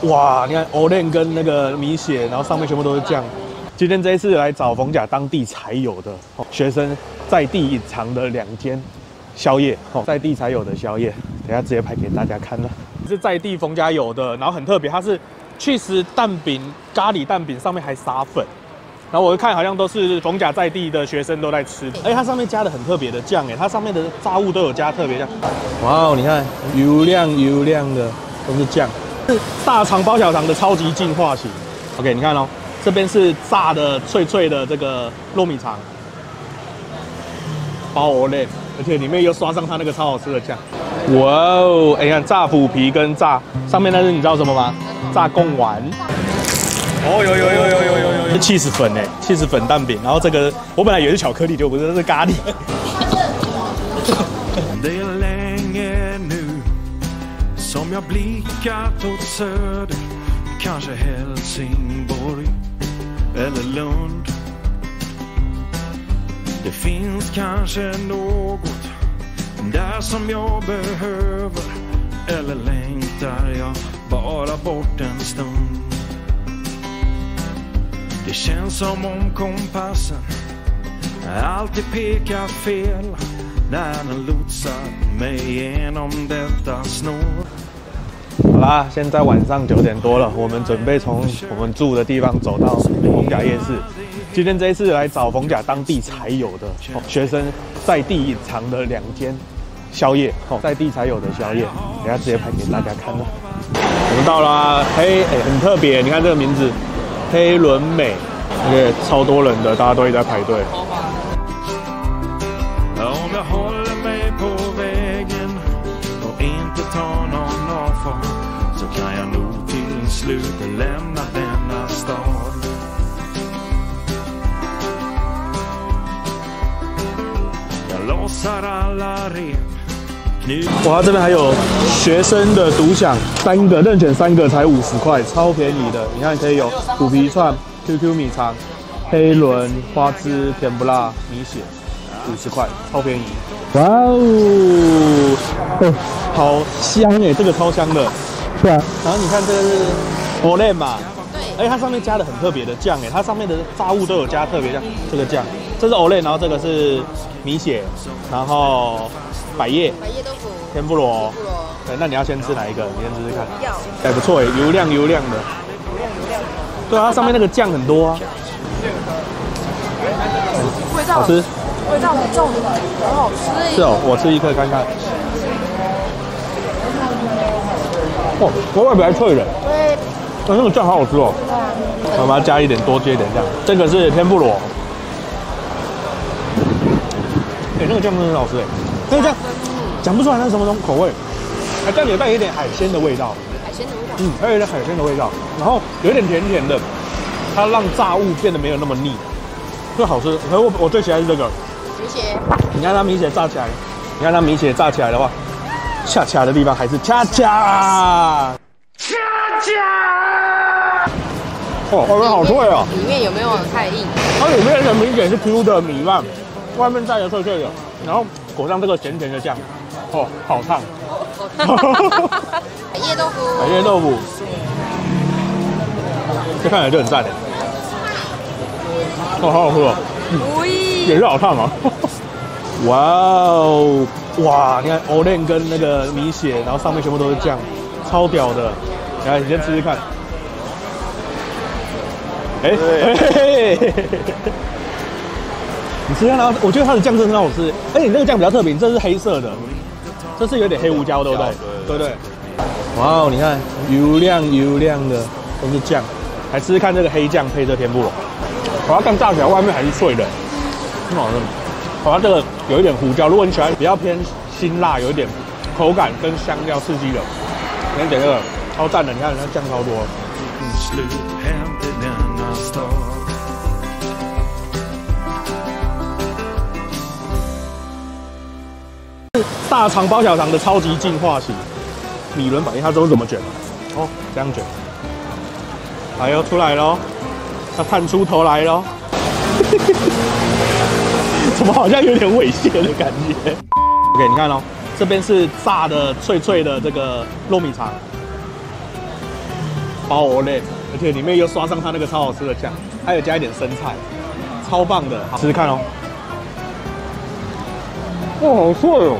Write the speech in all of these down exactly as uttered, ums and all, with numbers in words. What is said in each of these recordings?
哇，你看欧链跟那个米血，然后上面全部都是酱。今天这一次来找逢甲当地才有的学生在地隐藏的两间宵夜，在地才有的宵夜，等一下直接拍给大家看了。是在地逢甲有的，然后很特别，它是去丝蛋饼、咖喱蛋饼，上面还撒粉。然后我看好像都是逢甲在地的学生都在吃，而且它上面加了很特别的酱，哎，它上面的炸物都有加特别酱。哇哦，你看油亮油亮的都是酱，是大肠包小肠的超级进化型。OK， 你看哦，这边是炸的脆脆的这个糯米肠，包欧类，而且里面又刷上它那个超好吃的酱。哇哦，哎，你看炸腐皮跟炸上面那是你知道什么吗？炸贡丸。哦，有有有有有有有有 cheese 粉哎 ，cheese 粉蛋饼，然后这个我本来以为是巧克力，就不是，这是咖喱。 Det är länge nu som jag blickat åt söder, kanske Helsingborg eller Lund. Det finns kanske något där som jag behöver, eller längtar jag bara bort en stund. Det känns som om kompassen alltid pekar fel när den lotsar mig genom detta snår. 好啦，现在晚上九点多了，我们准备从我们住的地方走到逢甲夜市。今天这一次来找逢甲当地才有的学生在地隐藏的两间宵夜，在地才有的宵夜，等一下直接拍给大家看了。我们到了黑，哎，很特别，你看这个名字。黑轮美，而且超多人的，大家都一直在排队。 Om jag håller mig på vägen och inte tar någon avfart, så kan jag nog till slut lämna denna stad. Jag lossar alla rep. 哇，这边还有学生的独享，三个任选三个才五十块，超便宜的。你看可以有虎皮串、Q Q 米肠、黑轮、花枝、甜不辣、米血，五十块，超便宜。哇哦，哦，好香哎，这个超香的。对啊。然后你看这个是欧链嘛，对，而且它上面加了很特别的酱哎，它上面的炸物都有加特别酱，这个酱，这是欧链，然后这个是米血，然后。百叶， 百叶豆腐， 天妇罗， 天妇罗。 对，那你要先吃哪一个？你先吃吃看。 要。 还不错哎，油亮油亮的。 油亮油亮的。 对啊，它上面那个酱很多啊。 味道好吃。 味道很重的，很好吃。 是哦，我吃一颗看看。哦，我外表还脆的。 对。 那那个酱好好吃哦。我们要加一点，多接一点酱。这个是天妇罗。哎，那个酱真的很好吃哎。那个酱讲不出来那是什么种口味，它酱有带一点海鲜的味道， 海鲜的味道， 嗯，还有一点海鲜的味道，然后有一点甜甜的，它让炸物变得没有那么腻，就好吃。可是我我最喜欢是这个米血， 你看它米血炸起来，你看它米血炸起来的话，恰恰的地方还是恰恰恰恰，哦，外面好脆哦， 里面有没有太硬？ 它里面的米血是 Q 的米饭，外面带着脆脆的。然后裹上这个咸甜的酱，哦，好烫！ 百叶豆腐， 百叶豆腐，这看起来就很赞的。哦，好好喝哦，嗯、也是好烫啊！哇哦，哇！你看欧链跟那个米血，然后上面全部都是酱，超屌的。来，你先吃吃看。哎、欸，嘿嘿嘿嘿。你吃看它，我觉得它的酱真的很好吃。而且你那个酱比较特别，这是黑色的，这是有点黑胡椒，对不对？对对。哇哦，你看油亮油亮的都是酱，来吃吃看这个黑酱配这天妇罗。把它刚炸起来，外面还是脆的，很好吃。好，它这个有一点胡椒，如果你喜欢比较偏辛辣，有一点口感跟香料刺激的，你点这个超赞的。你看它酱超多。大肠包小肠的超级进化型米伦版，它都是怎么卷？哦，这样卷。哎呦，出来喽！它探出头来喽！怎么好像有点猥亵的感觉 ？OK， 你看哦，这边是炸的脆脆的这个糯米肠， 包欧类，而且里面又刷上它那个超好吃的酱，还有加一点生菜，超棒的，试试看哦。哇，好脆哦！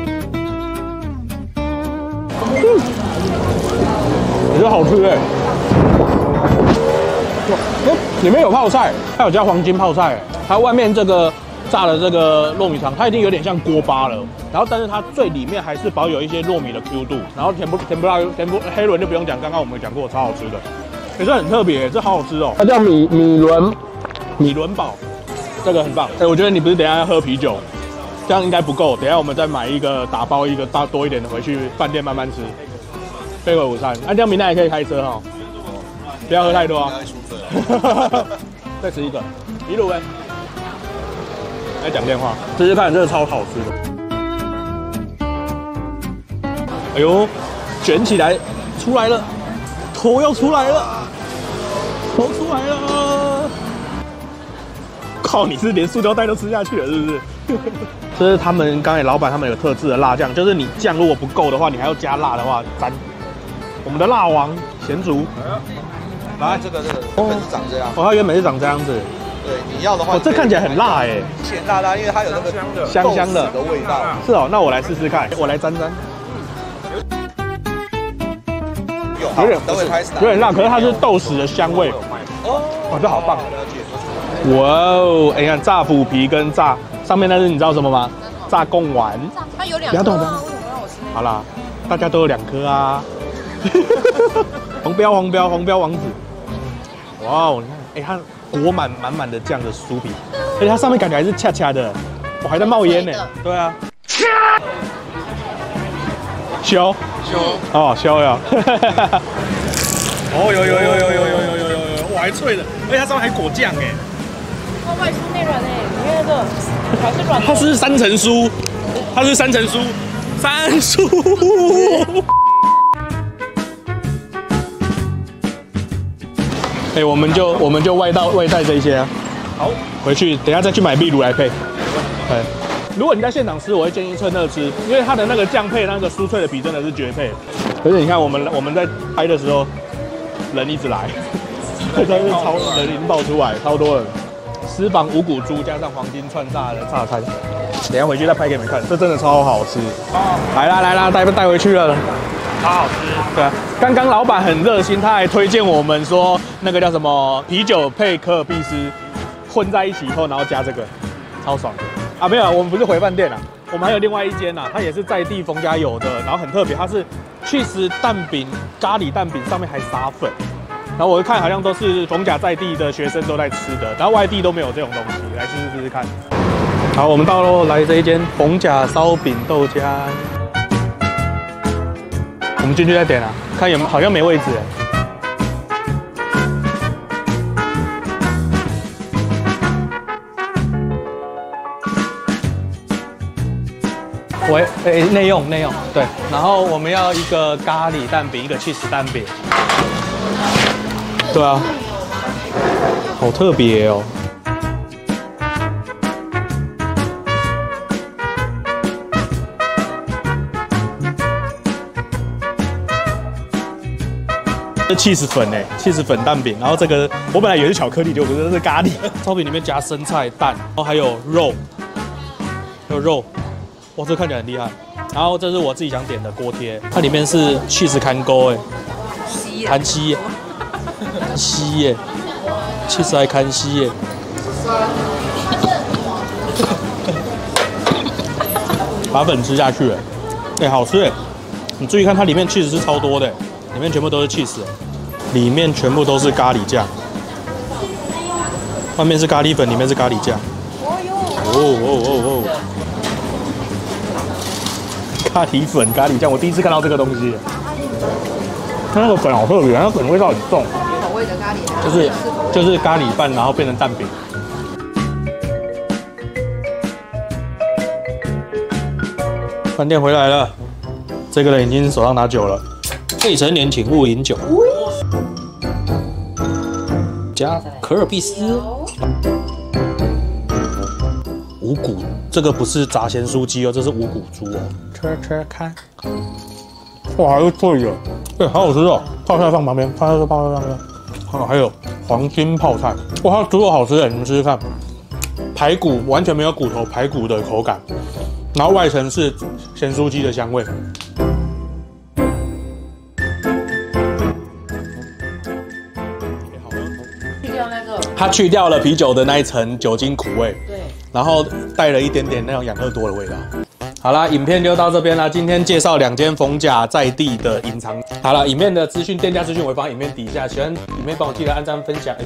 嗯，我觉得好吃哎。哇，里面有泡菜，它有加黄金泡菜，它外面这个炸的这个糯米肠，它已经有点像锅巴了。然后，但是它最里面还是保有一些糯米的 Q 度。然后甜不甜不辣甜不黑轮就不用讲，刚刚我们讲过，超好吃的。也是很特别，这好好吃哦。它叫米米伦米伦堡，这个很棒。哎，我觉得你不是等一下要喝啤酒，这样应该不够。等一下我们再买一个打包一个大多一点的回去饭店慢慢吃，备为午餐。啊，这样明天也可以开车哈、哦，不要喝太多啊。再吃一个，一路哎。来讲电话，试试看，这个超好吃的。哎呦，卷起来，出来了，头要出来了，头出来了。靠，你是连塑胶袋都吃下去了，是不是？这是他们刚才老板他们有特制的辣酱，就是你酱如果不够的话，你还要加辣的话，沾。我们的辣王咸竹， 来这个这个原本是长这样， 哦，它原本是长这样子。 对，你要的话， 哦，这看起来很辣哎， 咸辣辣，因为它有那个香香的的味道。 是哦，那我来试试看，我来沾沾。有点等会开始， 有点辣，可是它是豆豉的香味。哦，哇，这好棒！哇哦，哎，你看炸腐皮跟炸上面那是你知道什么吗？炸贡丸。 它有两颗啊，为什么让我吃？ 好啦，大家都有两颗啊。黄标黄标黄标王子。哇哦，你看，哎，它裹满满满的酱的酥皮，而且它上面感觉还是恰恰的，我还在冒烟呢。对啊。削削哦削呀！哦有有有有有有有有有，哇还脆的，而且它上面还裹酱哎。 它外酥内软哎，里面那个还是软。 它是三层酥，它是三层酥，三酥。哎，我们就我们就外带外带这些啊。好，回去等一下再去买秘鲁来配。对。如果你在现场吃，我会建议趁热吃，因为它的那个酱配那个酥脆的皮真的是绝配。而且你看我们我们在拍的时候，人一直来，真的是超人引爆出来，超多人。私房五谷猪加上黄金串炸的炸餐，等一下回去再拍给你们看，这真的超好吃。来啦来啦，带带回去了， 超好吃。 对啊，刚刚老板很热心，他还推荐我们说那个叫什么啤酒配可尔必斯混在一起以后，然后加这个，超爽的。啊，没有，我们不是回饭店啊，我们还有另外一间啊，它也是在地逢甲有的，然后很特别，它是去食蛋饼、咖喱蛋饼，上面还撒粉。然后我看好像都是逢甲在地的学生都在吃的，然后外地都没有这种东西，来试试试试看。好，我们到喽，来这一间逢甲烧饼豆浆，我们进去再点啊，看有好像没位置哎。喂，哎，内用内用，对，然后我们要一个咖喱蛋饼，一个cheese蛋饼。对啊，好特别哦。这cheese粉哎，cheese粉蛋饼，然后这个我本来以为是巧克力，结果不是，这是咖喱。烧饼里面加生菜、蛋，然后还有肉，还有肉。哇，这看起来很厉害。然后这是我自己想点的锅贴，它里面是 cheese 看勾哎，看西耶，西耶 ，cheese 还看西耶。把粉吃下去，哎，好吃哎！你注意看，它里面 cheese 是超多的，里面全部都是 cheese， 里面全部都是咖喱酱，外面是咖喱粉，里面是咖喱酱。哦哦哦哦！咖喱粉、咖喱酱，我第一次看到这个东西。它那个粉好特别，它粉味道很重。 口味的咖喱， 就是就是咖喱饭，然后变成蛋饼。饭店回来了，这个人已经手上拿酒了。未成年请勿饮酒。加可尔必斯。五谷，这个不是炸咸酥鸡哦，这是五谷猪哦。吃吃看，哇，还是脆的， 对，好好吃哦！泡菜放旁边，泡菜泡菜放旁边。好，还有黄金泡菜，哇，它猪肉好吃哎！你们试试看，排骨完全没有骨头，排骨的口感，然后外层是咸酥鸡的香味。 去掉那个， 它去掉了啤酒的那一层酒精苦味， 对， 然后带了一点点那种养乐多的味道。好啦，影片就到这边啦。今天介绍两间逢甲在地的隐藏。好了，影片的资讯、店家资讯我会放影片底下。喜欢影片帮我记得按赞、分享，欸、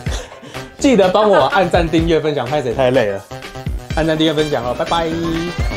记得帮我按赞、订阅、分享。拍谁太累了，按赞、订阅、分享哦，拜拜。